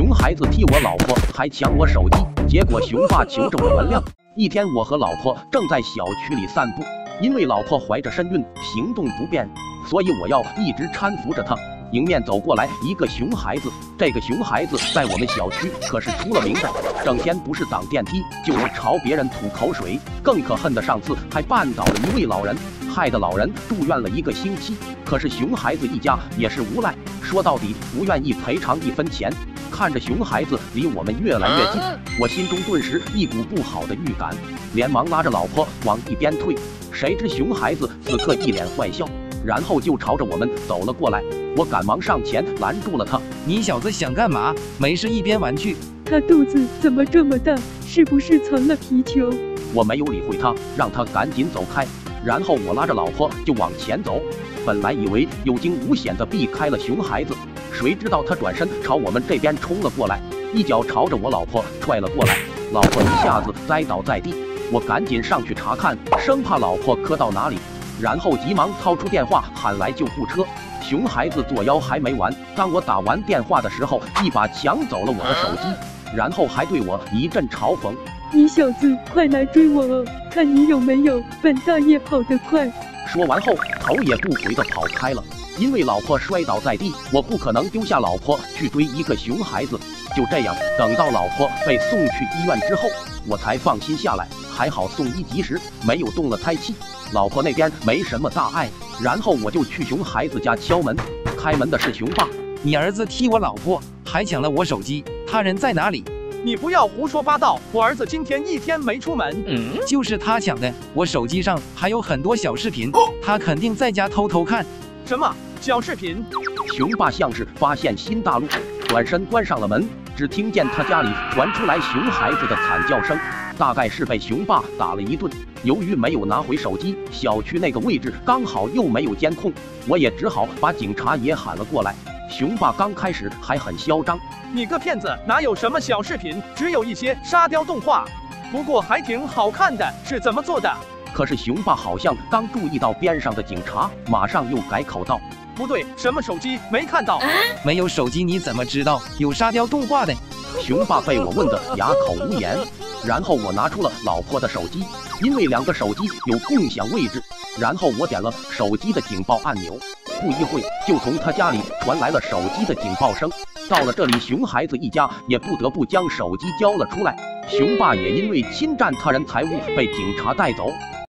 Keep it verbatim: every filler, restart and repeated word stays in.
熊孩子踢我老婆，还抢我手机，结果熊爸求着我原谅。一天，我和老婆正在小区里散步，因为老婆怀着身孕，行动不便，所以我要一直搀扶着她。迎面走过来一个熊孩子，这个熊孩子在我们小区可是出了名的，整天不是挡电梯，就是朝别人吐口水。更可恨的，上次还绊倒了一位老人，害得老人住院了一个星期。可是熊孩子一家也是无赖，说到底不愿意赔偿一分钱。看着熊孩子离我们越来越近，我心中顿时一股不好的预感，连忙拉着老婆往一边退。谁知熊孩子此刻一脸坏笑，然后就朝着我们走了过来。我赶忙上前拦住了他。 你小子想干嘛？没事一边玩去。 他肚子怎么这么大？是不是藏了皮球？ 我没有理会他，让他赶紧走开。然后我拉着老婆就往前走，本来以为有惊无险地避开了熊孩子，谁知道他转身朝我们这边冲了过来，一脚朝着我老婆踹了过来，老婆一下子栽倒在地。我赶紧上去查看，生怕老婆磕到哪里，然后急忙掏出电话喊来救护车。熊孩子作妖还没完，当我打完电话的时候，一把抢走了我的手机，然后还对我一阵嘲讽： 你小子快来追我哦，看你有没有，本大爷跑得快。 说完后头也不回地跑开了。因为老婆摔倒在地，我不可能丢下老婆去追一个熊孩子。就这样，等到老婆被送去医院之后，我才放心下来。还好送医及时，没有动了胎气，老婆那边没什么大碍。然后我就去熊孩子家敲门，开门的是熊爸。 你儿子踢我老婆，还抢了我手机，他人在哪里？ 你不要胡说八道，我儿子今天一天没出门。 嗯，就是他抢的，我手机上还有很多小视频，他肯定在家偷偷看。 什么小视频？ 熊爸像是发现新大陆，转身关上了门。只听见他家里传出来熊孩子的惨叫声，大概是被熊爸打了一顿。由于没有拿回手机，小区那个位置刚好又没有监控，我也只好把警察也喊了过来。熊爸刚开始还很嚣张： 你个骗子，哪有什么小视频，只有一些沙雕动画，不过还挺好看的，是怎么做的？ 可是熊爸好像刚注意到边上的警察，马上又改口道： 不对，什么手机没看到？ 没有手机你怎么知道有沙雕动画的？ 熊爸被我问得哑口无言。然后我拿出了老婆的手机，因为两个手机有共享位置，然后我点了手机的警报按钮，不一会就从他家里传来了手机的警报声。到了这里，熊孩子一家也不得不将手机交了出来。熊爸也因为侵占他人财物被警察带走。